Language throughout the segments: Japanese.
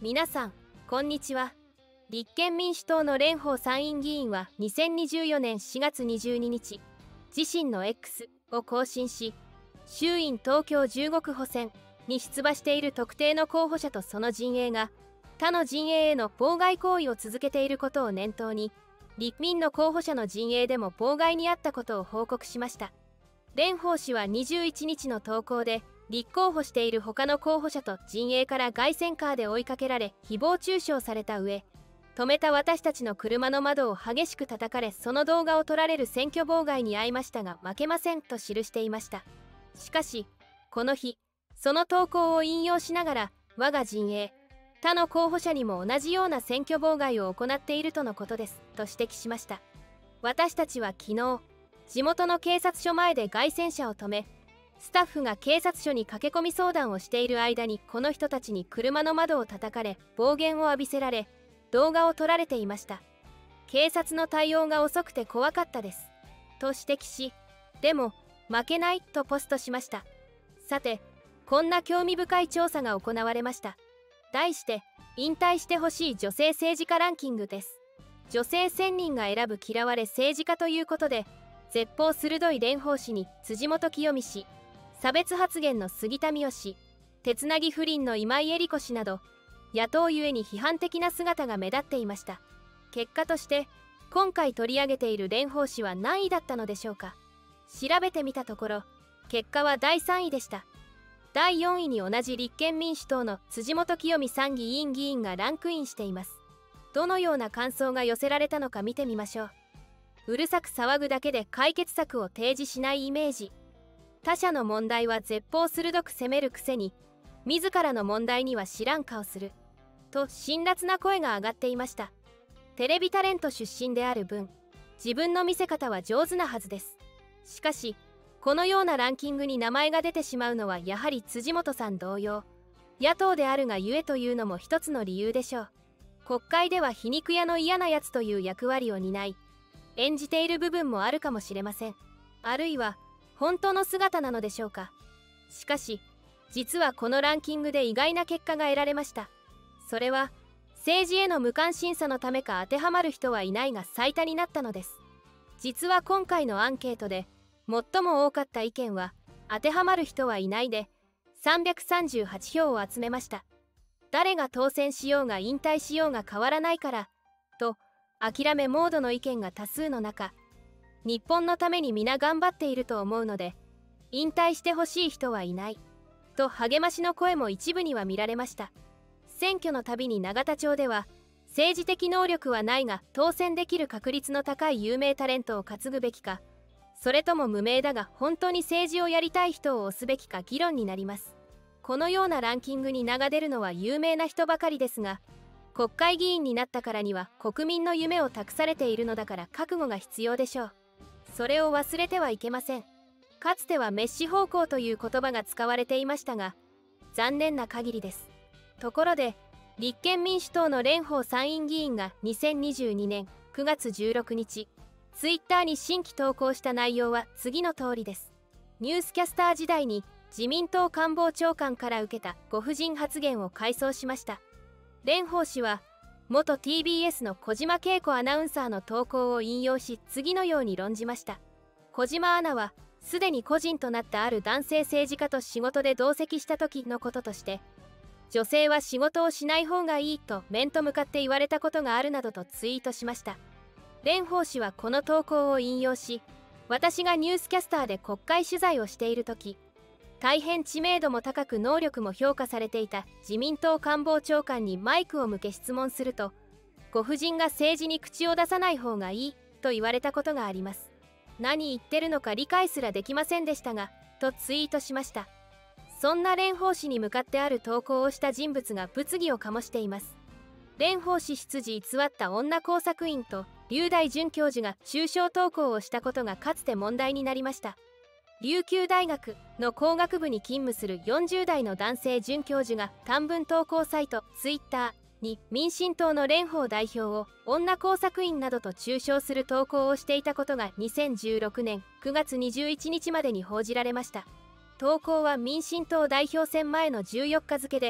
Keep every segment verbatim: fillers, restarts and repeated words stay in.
皆さん、こんにちは。立憲民主党の蓮舫参院議員はにせんにじゅうよねんしがつにじゅうににち、自身の X を更新し、衆院東京じゅうごくほ選に出馬している特定の候補者とその陣営が、他の陣営への妨害行為を続けていることを念頭に、立民の候補者の陣営でも妨害にあったことを報告しました。蓮舫氏はにじゅういちにちの投稿で、立候補している他の候補者と陣営から凱旋カーで追いかけられ誹謗中傷された上、止めた私たちの車の窓を激しく叩かれ、その動画を撮られる選挙妨害に遭いましたが負けませんと記していました。しかしこの日、その投稿を引用しながら、我が陣営他の候補者にも同じような選挙妨害を行っているとのことですと指摘しました。私たちは昨日、地元の警察署前で凱旋車を止め、スタッフが警察署に駆け込み相談をしている間にこの人たちに車の窓を叩かれ、暴言を浴びせられ、動画を撮られていました。警察の対応が遅くて怖かったですと指摘し、でも負けないとポストしました。さて、こんな興味深い調査が行われました。題して、引退してほしい女性政治家ランキングです。女性せんにんが選ぶ嫌われ政治家ということで、舌鋒鋭い蓮舫氏に辻元清美氏、差別発言の杉田水脈氏、手つなぎ不倫の今井絵理子氏など、野党ゆえに批判的な姿が目立っていました。結果として、今回取り上げている蓮舫氏は何位だったのでしょうか。調べてみたところ、結果はだいさんいでした。だいよんいに同じ立憲民主党の辻元清美参議院議員がランクインしています。どのような感想が寄せられたのか見てみましょう。うるさく騒ぐだけで解決策を提示しないイメージ。他者の問題は舌鋒鋭く責めるくせに、自らの問題には知らん顔すると辛辣な声が上がっていました。テレビタレント出身である分、自分の見せ方は上手なはずです。しかしこのようなランキングに名前が出てしまうのはやはり辻元さん同様、野党であるがゆえというのも一つの理由でしょう。国会では皮肉屋の嫌なやつという役割を担い演じている部分もあるかもしれません。あるいは本当の姿なのでしょうか。しかし実はこのランキングで意外な結果が得られました。それは政治への無関心さのためか当てはまる人はいないが最多になったのです。実は今回のアンケートで最も多かった意見は当てはまる人はいないでさんびゃくさんじゅうはちひょうを集めました。誰が当選しようが引退しようが変わらないからと諦めモードの意見が多数の中、日本のために皆頑張っていると思うので引退してほしい人はいないと励ましの声も一部には見られました。選挙のたびに永田町では、政治的能力はないが当選できる確率の高い有名タレントを担ぐべきか、それとも無名だが本当に政治をやりたい人を推すべきか議論になります。このようなランキングに名が出るのは有名な人ばかりですが、国会議員になったからには国民の夢を託されているのだから覚悟が必要でしょう。それを忘れてはいけません。かつては滅私奉公という言葉が使われていましたが、残念な限りです。ところで、立憲民主党の蓮舫参院議員がにせんにじゅうにねんくがつじゅうろくにち、ツイッターに新規投稿した内容は次の通りです。ニュースキャスター時代に自民党官房長官から受けたご婦人発言を回想しました。蓮舫氏は、元 ティービーエス の小島慶子アナウンサーの投稿を引用し、次のように論じました。小島アナは、すでに個人となったある男性政治家と仕事で同席した時のこととして、女性は仕事をしない方がいいと面と向かって言われたことがあるなどとツイートしました。蓮舫氏はこの投稿を引用し、私がニュースキャスターで国会取材をしている時、大変知名度も高く能力も評価されていた自民党官房長官にマイクを向け質問すると、ご婦人が政治に口を出さない方がいいと言われたことがあります。何言ってるのか理解すらできませんでしたが、とツイートしました。そんな蓮舫氏に向かってある投稿をした人物が物議を醸しています。蓮舫氏出自偽った女工作員と龍大准教授が中傷投稿をしたことがかつて問題になりました。琉球大学の工学部に勤務するよんじゅうだいの男性准教授が短文投稿サイトツイッターに民進党の蓮舫代表を女工作員などと中傷する投稿をしていたことがにせんじゅうろくねんくがつにじゅういちにちまでに報じられました。投稿は民進党代表選前のじゅうよっか付で、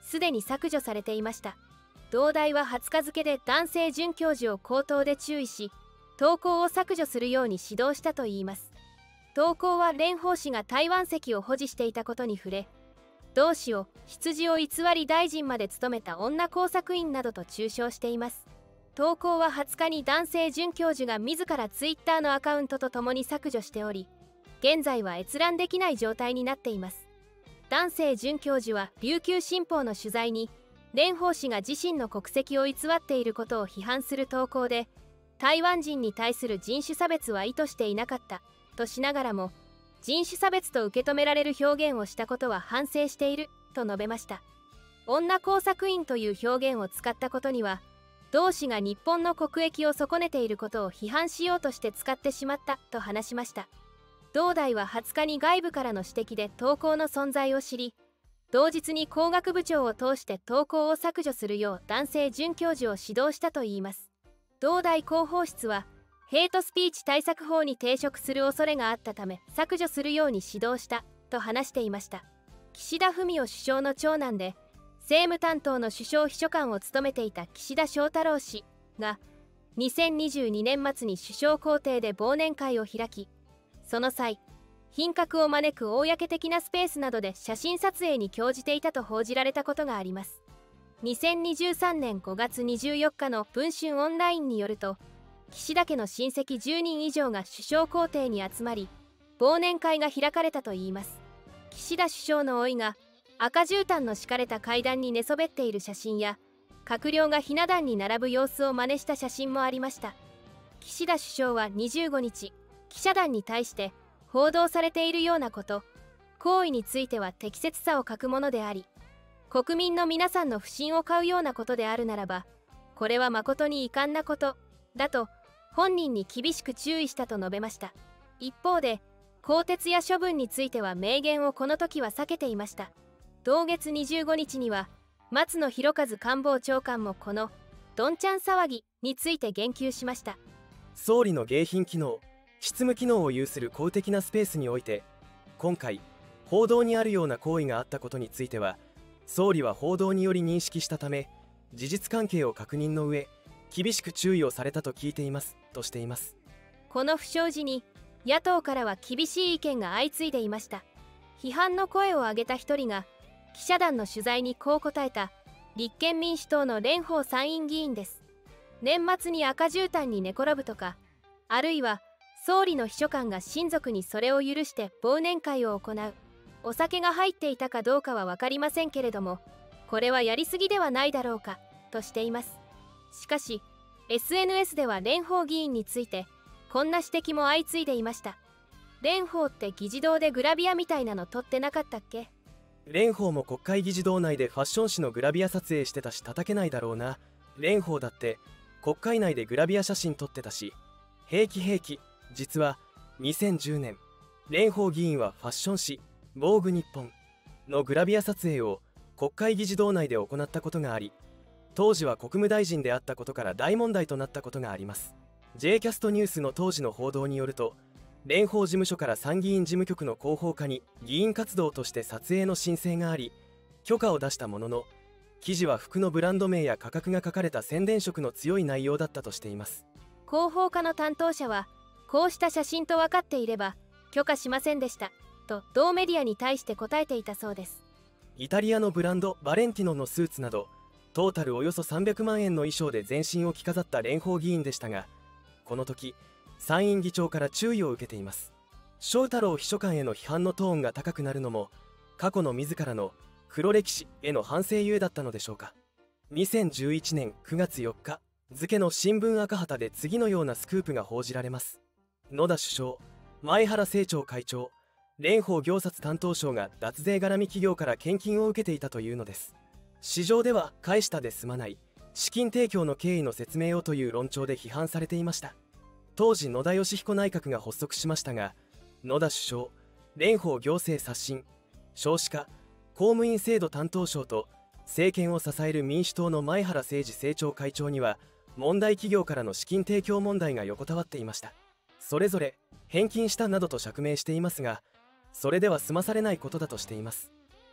すでに削除されていました。同大ははつか付で男性准教授を口頭で注意し、投稿を削除するように指導したといいます。投稿は蓮舫氏が台湾籍を保持していたことに触れ、同氏を出自を偽り大臣まで務めた女工作員などと中傷しています。投稿ははつかに男性准教授が自らツイッターのアカウントとともに削除しており、現在は閲覧できない状態になっています。男性准教授は琉球新報の取材に、蓮舫氏が自身の国籍を偽っていることを批判する投稿で、台湾人に対する人種差別は意図していなかったとしながらも、人種差別と受け止められる表現をしたことは反省していると述べました。女工作員という表現を使ったことには、同氏が日本の国益を損ねていることを批判しようとして使ってしまったと話しました。同大ははつかに外部からの指摘で投稿の存在を知り、同日に工学部長を通して投稿を削除するよう男性准教授を指導したといいます。同大広報室は、ヘイトスピーチ対策法に抵触する恐れがあったため削除するように指導したと話していました。岸田文雄首相の長男で、政務担当の首相秘書官を務めていた岸田翔太郎氏が、にせんにじゅうにねん末に首相公邸で忘年会を開き、その際、品格を招く公的なスペースなどで写真撮影に興じていたと報じられたことがあります。にせんにじゅうさんねんごがつにじゅうよっかの文春オンラインによると、岸田家の親戚じゅうにん以上が首相公邸に集まり、忘年会が開かれたといいます。岸田首相の甥が赤絨毯の敷かれた階段に寝そべっている写真や、閣僚がひな壇に並ぶ様子を真似した写真もありました。岸田首相はにじゅうごにち、記者団に対して、報道されているようなこと、行為については適切さを欠くものであり、国民の皆さんの不信を買うようなことであるならば、これは誠に遺憾なことだと本人に厳しく注意したと述べました。一方で、更迭や処分については明言をこの時は避けていました。同月にじゅうごにちには、松野博一官房長官もこのどんちゃん騒ぎについて言及しました。 総理の迎賓機能、執務機能を有する公的なスペースにおいて、今回報道にあるような行為があったことについては、総理は報道により認識したため、事実関係を確認の上、厳しく注意をされたと聞いていますとしています。 この不祥事に野党からは厳しい意見が相次いでいました。批判の声を上げた一人が、記者団の取材にこう答えた立憲民主党の蓮舫参院議員です。年末に赤絨毯に寝転ぶとか、あるいは総理の秘書官が親族にそれを許して忘年会を行う。お酒が入っていたかどうかは分かりませんけれども、これはやりすぎではないだろうかとしています。しかし エスエヌエス では蓮舫議員についてこんな指摘も相次いでいました。蓮舫って議事堂でグラビアみたいなの撮ってなかったっけ？ 蓮舫も国会議事堂内でファッション誌のグラビア撮影してたし叩けないだろうな。蓮舫だって国会内でグラビア写真撮ってたし、平気平気。実はにせんじゅうねん、蓮舫議員はファッション誌「ボーグ日本」のグラビア撮影を国会議事堂内で行ったことがあり、当時は国務大臣であったことから大問題となったことがあります。 J キャストニュースの当時の報道によると、蓮舫事務所から参議院事務局の広報課に議員活動として撮影の申請があり、許可を出したものの、記事は服のブランド名や価格が書かれた宣伝色の強い内容だったとしています。 広報課の担当者は、こうした写真と分かっていれば許可しませんでしたと同メディアに対して答えていたそうです。 イタリアのブランドバレンティノのスーツなどトータルおよそさんびゃくまんえんの衣装で全身を着飾った蓮舫議員でしたが、この時参院議長から注意を受けています。翔太郎秘書官への批判のトーンが高くなるのも、過去の自らの黒歴史への反省ゆえだったのでしょうか。にせんじゅういちねんくがつよっか付の新聞赤旗で次のようなスクープが報じられます。野田首相、前原政調会長、蓮舫行札担当相が脱税絡み企業から献金を受けていたというのです。市場では返したで済まない資金提供の経緯の説明をという論調で批判されていました。当時野田佳彦内閣が発足しましたが、野田首相、蓮舫行政刷新、少子化、公務員制度担当相と政権を支える民主党の前原誠司政調会長には問題企業からの資金提供問題が横たわっていました。それぞれ返金したなどと釈明していますが、それでは済まされないことだとしています。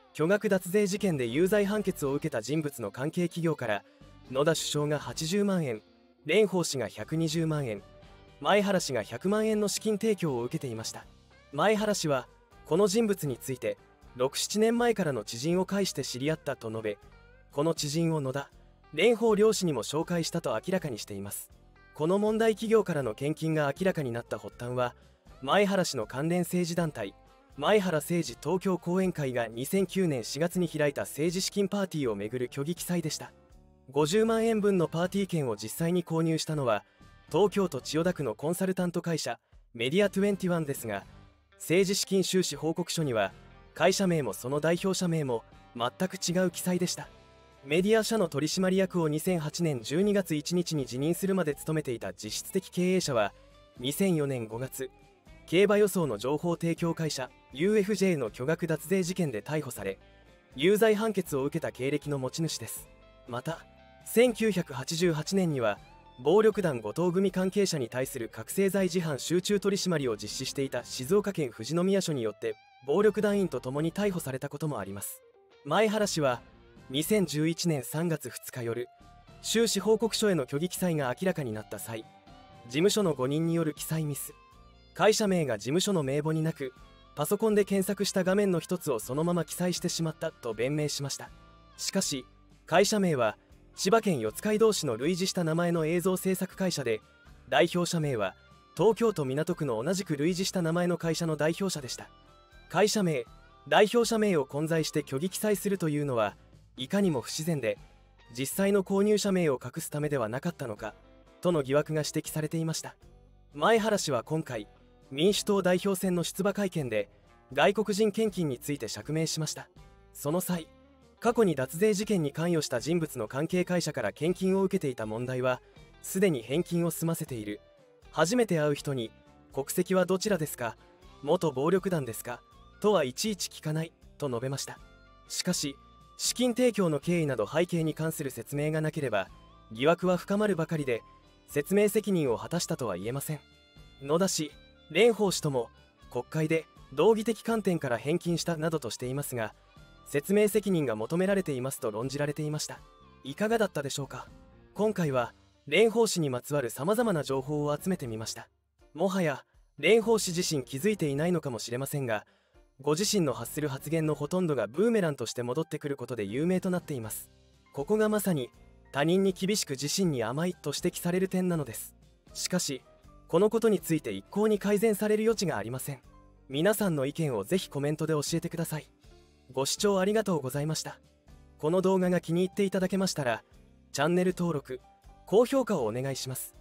巨額脱税事件で有罪判決を受けた人物の関係企業から野田首相がはちじゅうまんえん、蓮舫氏がひゃくにじゅうまんえん、前原氏がひゃくまんえんの資金提供を受けていました。前原氏はこの人物についてろく、ななねんまえからの知人を介して知り合ったと述べ、この知人を野田、蓮舫両氏にも紹介したと明らかにしています。この問題企業からの献金が明らかになった発端は、前原氏の関連政治団体前原政治東京後援会がにせんきゅうねんしがつに開いた政治資金パーティーをめぐる虚偽記載でした。ごじゅうまんえんぶんのパーティー券を実際に購入したのは東京都千代田区のコンサルタント会社メディアにじゅういちですが、政治資金収支報告書には会社名もその代表者名も全く違う記載でした。メディア社の取締役をにせんはちねんじゅうにがついちにちに辞任するまで務めていた実質的経営者はにせんよねんごがつ、競馬予想の情報提供会社 ユーエフジェー の巨額脱税事件で逮捕され、有罪判決を受けた経歴の持ち主です。またせんきゅうひゃくはちじゅうはちねんには暴力団後藤組関係者に対する覚醒剤事犯集中取締りを実施していた静岡県富士宮署によって暴力団員とともに逮捕されたこともあります。前原氏はにせんじゅういちねんさんがつふつか夜、収支報告書への虚偽記載が明らかになった際、事務所のごにんによる記載ミス、会社名が事務所の名簿になくパソコンで検索した画面の一つをそのまま記載してしまったと弁明しました。しかし会社名は千葉県四街道市の類似した名前の映像制作会社で、代表者名は東京都港区の同じく類似した名前の会社の代表者でした。会社名、代表者名を混在して虚偽記載するというのはいかにも不自然で、実際の購入者名を隠すためではなかったのかとの疑惑が指摘されていました。前原氏は今回民主党代表選の出馬会見で外国人献金について釈明しました。その際、過去に脱税事件に関与した人物の関係会社から献金を受けていた問題はすでに返金を済ませている、初めて会う人に国籍はどちらですか、元暴力団ですかとはいちいち聞かないと述べました。しかし資金提供の経緯など背景に関する説明がなければ疑惑は深まるばかりで、説明責任を果たしたとは言えません。野田氏、蓮舫氏とも国会で道義的観点から返金したなどとしていますが、説明責任が求められていますと論じられていました。いかがだったでしょうか。今回は蓮舫氏にまつわるさまざまな情報を集めてみました。もはや蓮舫氏自身気づいていないのかもしれませんが、ご自身の発する発言のほとんどがブーメランとして戻ってくることで有名となっています。ここがまさに他人に厳しく自身に甘いと指摘される点なのです。しかしこのことについて一向に改善される余地がありません。皆さんの意見をぜひコメントで教えてください。ご視聴ありがとうございました。この動画が気に入っていただけましたらチャンネル登録、高評価をお願いします。